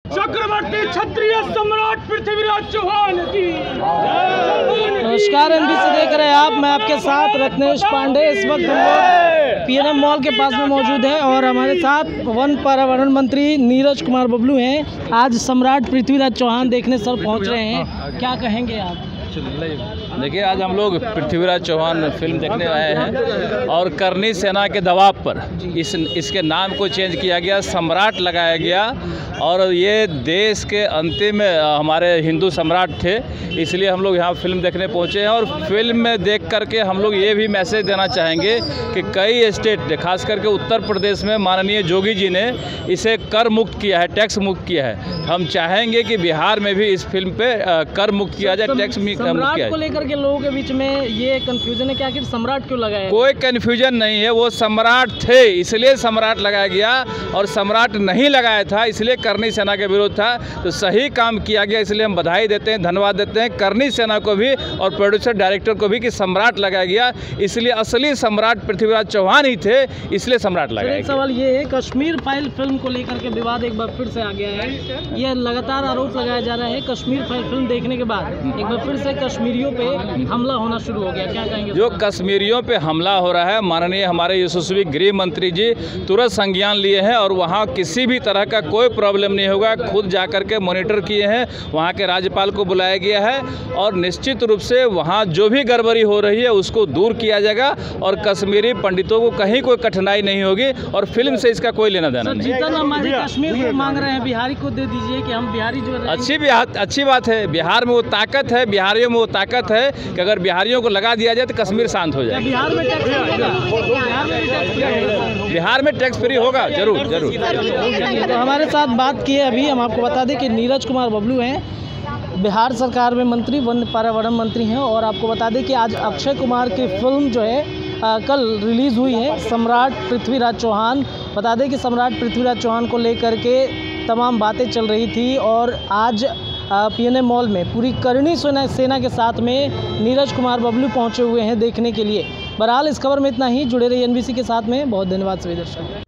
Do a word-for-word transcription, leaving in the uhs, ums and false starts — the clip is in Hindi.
चक्रवर्ती क्षत्रिय सम्राट पृथ्वीराज चौहान की। नमस्कार, एनबीसी देख रहे हैं आप। मैं आपके साथ रत्नेश पांडे। इस वक्त हम लोग पीएनएम मॉल के पास में मौजूद है और हमारे साथ वन पर्यावरण मंत्री नीरज कुमार बबलू हैं। आज सम्राट पृथ्वीराज चौहान देखने सर पहुंच रहे हैं, क्या कहेंगे आप? देखिए, आज हम लोग पृथ्वीराज चौहान फिल्म देखने आए हैं और करनी सेना के दबाव पर इस इसके नाम को चेंज किया गया, सम्राट लगाया गया। और ये देश के अंतिम हमारे हिंदू सम्राट थे, इसलिए हम लोग यहाँ फिल्म देखने पहुँचे हैं। और फिल्म में देख करके हम लोग ये भी मैसेज देना चाहेंगे कि कई स्टेट, खास करके उत्तर प्रदेश में माननीय योगी जी ने इसे कर मुक्त किया है, टैक्स मुक्त किया है। हम चाहेंगे कि बिहार में भी इस फिल्म पे कर मुक्त किया जाए, टैक्स मुक्त किया सम्राट को लेकर के लोगों के बीच में ये कंफ्यूजन है कि आखिर सम्राट क्यों लगाया? कोई कंफ्यूजन नहीं है, वो सम्राट थे इसलिए सम्राट लगाया गया, और सम्राट नहीं लगाया था इसलिए करनी सेना के विरोध था। तो सही काम किया गया, इसलिए हम बधाई देते हैं, धन्यवाद देते हैं करनी सेना को भी और प्रोड्यूसर डायरेक्टर को भी कि सम्राट लगाया गया। इसलिए असली सम्राट पृथ्वीराज चौहान ही थे, इसलिए सम्राट लगाया गया। सवाल ये है, कश्मीर फाइल फिल्म को लेकर के विवाद एक बार फिर से आ गया है। यह लगातार आरोप लगाया जा रहा है, कश्मीर फाइल फिल्म देखने के बाद एक बार फिर से कश्मीरियों पे हमला होना शुरू हो गया, क्या कहेंगे? जो कश्मीरियों पे हमला हो रहा है, माननीय हमारे यशस्वी गृह मंत्री जी तुरंत संज्ञान लिए हैं और वहाँ किसी भी तरह का कोई प्रॉब्लम नहीं होगा। खुद जाकर के मॉनिटर किए हैं, वहाँ के राज्यपाल को बुलाया गया है और निश्चित रूप से वहाँ जो भी गड़बड़ी हो रही है उसको दूर किया जाएगा और कश्मीरी पंडितों को कहीं कोई कठिनाई नहीं होगी और फिल्म से इसका कोई लेना देना नहीं। जितना हमारे कश्मीर को मांग रहे हैं, बिहारी को दे दीजिए कि हम बिहारी जो अच्छी बात अच्छी बात है। बिहार में वो ताकत है, बिहारियों में वो ताकत है कि अगर बिहारियों को लगा दिया जाए तो कश्मीर शांत हो जाए। बिहार में टैक्स बिहार में टैक्स फ्री होगा, जरूर जरूर। तो हमारे साथ बात किए अभी हम आपको बता दें कि नीरज कुमार बबलू हैं, बिहार सरकार में मंत्री, वन पर्यावरण मंत्री हैं। और आपको बता दें कि आज अक्षय कुमार की फिल्म जो है आ, कल रिलीज़ हुई है, सम्राट पृथ्वीराज चौहान। बता दें कि सम्राट पृथ्वीराज चौहान को लेकर के तमाम बातें चल रही थी और आज पीएनएम मॉल में पूरी करनी सेना सेना के साथ में नीरज कुमार बबलू पहुंचे हुए हैं देखने के लिए। बहरहाल इस खबर में इतना ही। जुड़े रहिए एनबीसी के साथ में। बहुत धन्यवाद सभी दर्शक।